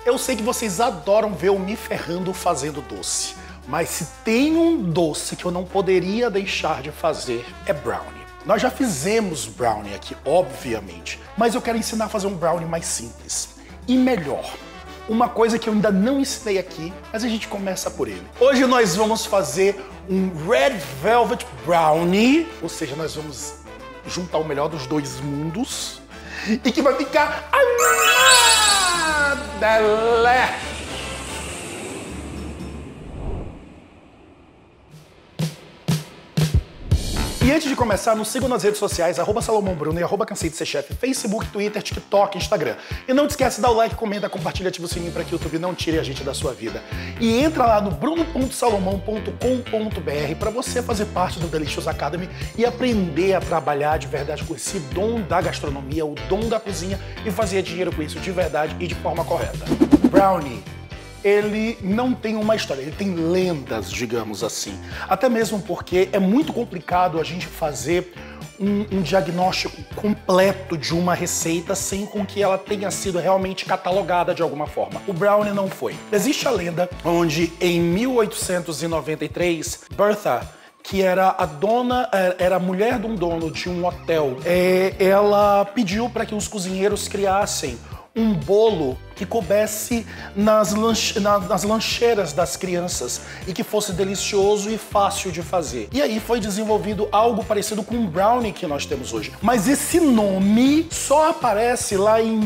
Eu sei que vocês adoram ver eu me ferrando fazendo doce, mas se tem um doce que eu não poderia deixar de fazer, é brownie. Nós já fizemos brownie aqui, obviamente, mas eu quero ensinar a fazer um brownie mais simples e melhor. Uma coisa que eu ainda não ensinei aqui, mas a gente começa por ele. Hoje nós vamos fazer um Red Velvet Brownie, ou seja, nós vamos juntar o melhor dos dois mundos e que vai ficar delé. E antes de começar, nos sigam nas redes sociais, @SalomonBruno e @CanseiDeSerChef, Facebook, Twitter, TikTok, Instagram. E não te esquece de dar o like, comenta, compartilha, ativa o sininho para que o YouTube não tire a gente da sua vida. E entra lá no bruno.salomão.com.br para você fazer parte do Delicious Academy e aprender a trabalhar de verdade com esse dom da gastronomia, o dom da cozinha e fazer dinheiro com isso de verdade e de forma correta. Brownie. Ele não tem uma história, ele tem lendas, digamos assim. Até mesmo porque é muito complicado a gente fazer um diagnóstico completo de uma receita sem com que ela tenha sido realmente catalogada de alguma forma. O brownie não foi. Existe a lenda onde em 1893, Bertha, que era a dona, era a mulher de um dono de um hotel, ela pediu para que os cozinheiros criassem um bolo que coubesse nas lancheiras das crianças e que fosse delicioso e fácil de fazer. E aí foi desenvolvido algo parecido com o brownie que nós temos hoje. Mas esse nome só aparece lá em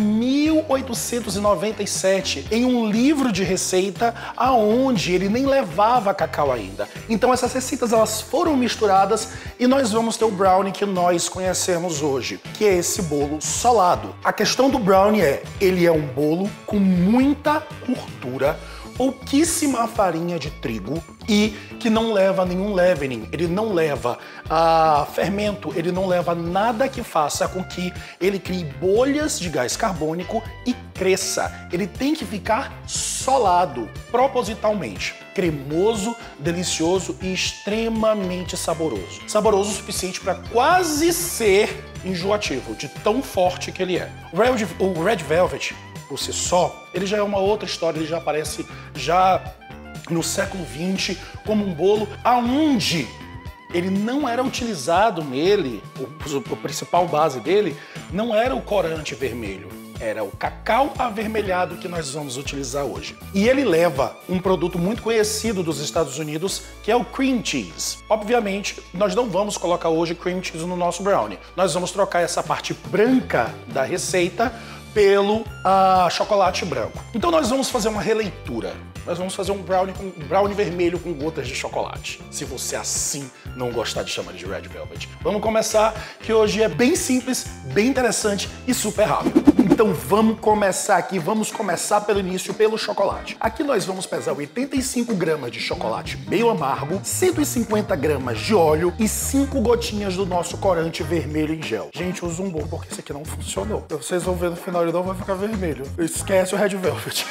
1897 em um livro de receita aonde ele nem levava cacau ainda. Então essas receitas elas foram misturadas e nós vamos ter o brownie que nós conhecemos hoje, que é esse bolo solado. A questão do brownie ele é um bolo com muita gordura, pouquíssima farinha de trigo e que não leva nenhum leavening, ele não leva fermento, ele não leva nada que faça com que ele crie bolhas de gás carbônico e cresça. Ele tem que ficar solado, propositalmente. Cremoso, delicioso e extremamente saboroso. Saboroso o suficiente para quase ser enjoativo, de tão forte que ele é. O Red Velvet, por si só, ele já é uma outra história, ele já aparece já no século XX como um bolo aonde ele não era utilizado nele, a principal base dele não era o corante vermelho, era o cacau avermelhado que nós vamos utilizar hoje. E ele leva um produto muito conhecido dos Estados Unidos, que é o cream cheese. Obviamente, nós não vamos colocar hoje cream cheese no nosso brownie. Nós vamos trocar essa parte branca da receita pelo chocolate branco. Então nós vamos fazer uma releitura. Nós vamos fazer um brownie vermelho com gotas de chocolate. Se você assim não gostar de chamar de Red Velvet. Vamos começar, que hoje é bem simples, bem interessante e super rápido. Então vamos começar aqui, vamos começar pelo início, pelo chocolate. Aqui nós vamos pesar 85 gramas de chocolate meio amargo, 150 gramas de óleo e 5 gotinhas do nosso corante vermelho em gel. Gente, usa um bom porque esse aqui não funcionou. Vocês vão ver no final, ele não vai ficar vermelho. Esquece o Red Velvet.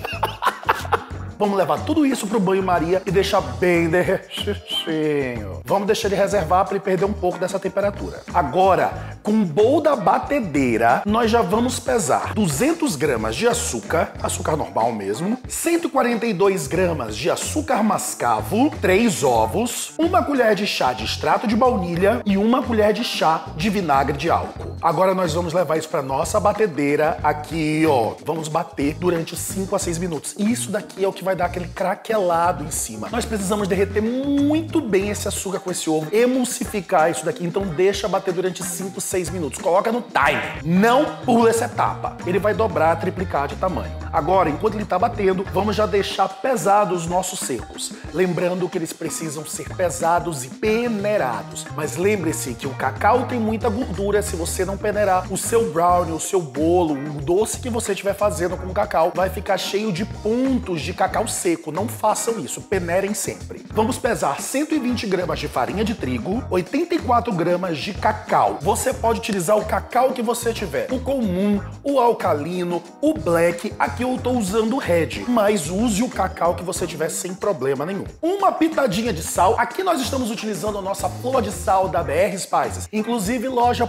Vamos levar tudo isso pro banho-maria e deixar bem derretidinho. Vamos deixar ele reservar para ele perder um pouco dessa temperatura. Agora, com o bowl da batedeira, nós já vamos pesar 200 gramas de açúcar, açúcar normal mesmo, 142 gramas de açúcar mascavo, 3 ovos, 1 colher de chá de extrato de baunilha e 1 colher de chá de vinagre de álcool. Agora nós vamos levar isso para nossa batedeira aqui, ó. Vamos bater durante 5 a 6 minutos. E isso daqui é o que vai dar aquele craquelado em cima. Nós precisamos derreter muito bem esse açúcar com esse ovo, emulsificar isso daqui, então deixa bater durante 5, 6 minutos. Coloca no timer. Não pula essa etapa. Ele vai dobrar, triplicar de tamanho. Agora, enquanto ele tá batendo, vamos já deixar pesados os nossos secos. Lembrando que eles precisam ser pesados e peneirados. Mas lembre-se que o cacau tem muita gordura. Se você não peneirar, o seu brownie, o seu bolo, o doce que você estiver fazendo com o cacau vai ficar cheio de pontos de cacau cacau seco, não façam isso, peneirem sempre. Vamos pesar 120 gramas de farinha de trigo, 84 gramas de cacau. Você pode utilizar o cacau que você tiver, o comum, o alcalino, o black. Aqui eu tô usando o red, mas use o cacau que você tiver sem problema nenhum. Uma pitadinha de sal. Aqui nós estamos utilizando a nossa flor de sal da BR Spices, inclusive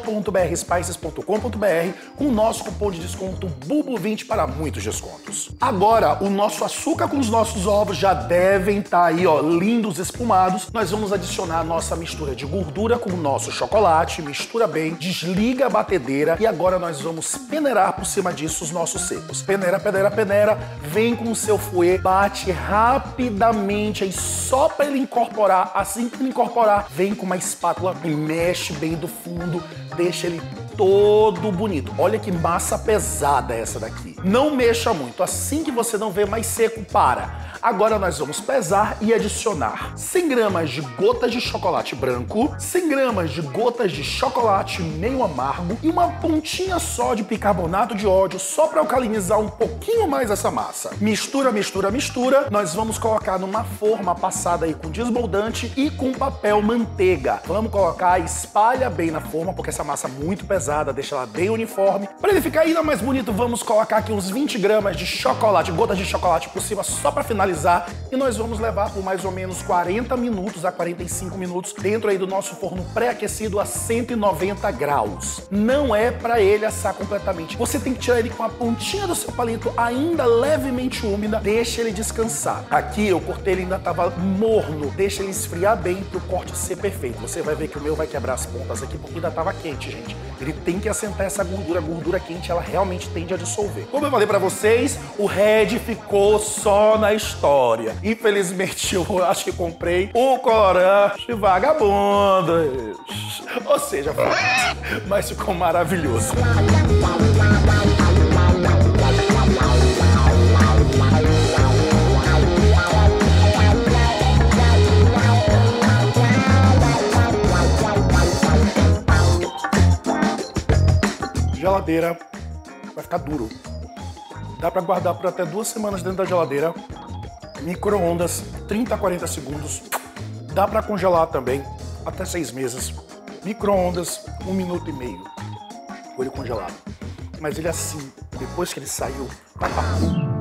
loja.brspices.com.br com o nosso cupom de desconto BUBU20 para muitos descontos. Agora, o nosso açúcar com os nossos ovos já devem estar aí, ó, lindos, espumados. Nós vamos adicionar a nossa mistura de gordura com o nosso chocolate, mistura bem, desliga a batedeira e agora nós vamos peneirar por cima disso os nossos secos. Peneira, peneira, peneira, vem com o seu fouet, bate rapidamente aí só para ele incorporar. Assim que ele incorporar, vem com uma espátula e mexe bem do fundo, deixa ele todo bonito. Olha que massa pesada essa daqui. Não mexa muito, assim que você não vê mais seco, para. Agora nós vamos pesar e adicionar 100 gramas de gotas de chocolate branco, 100 gramas de gotas de chocolate meio amargo e uma pontinha só de bicarbonato de óleo só para alcalinizar um pouquinho mais essa massa. Mistura, mistura, mistura. Nós vamos colocar numa forma passada aí com desmoldante e com papel manteiga. Vamos colocar, espalha bem na forma, porque essa massa é muito pesada, deixa ela bem uniforme. Para ele ficar ainda mais bonito, vamos colocar aqui uns 20 gramas de chocolate, gotas de chocolate por cima só para finalizar. E nós vamos levar por mais ou menos 40 minutos a 45 minutos dentro aí do nosso forno pré-aquecido a 190 graus. Não é para ele assar completamente. Você tem que tirar ele com a pontinha do seu palito ainda levemente úmida, deixa ele descansar. Aqui eu cortei, ele ainda estava morno, deixa ele esfriar bem para o corte ser perfeito. Você vai ver que o meu vai quebrar as pontas aqui porque ainda estava quente, gente. Ele tem que assentar essa gordura. A gordura quente, ela realmente tende a dissolver. Como eu falei para vocês, o red ficou só na história. Infelizmente, eu acho que comprei o corante vagabundo. Ou seja, mas ficou maravilhoso. Geladeira, vai ficar duro. Dá para guardar por até 2 semanas dentro da geladeira. Micro-ondas, 30 a 40 segundos. Dá para congelar também, até 6 meses. Micro-ondas, 1 minuto e meio. Com ele congelado. Mas ele assim, depois que ele saiu, vai pra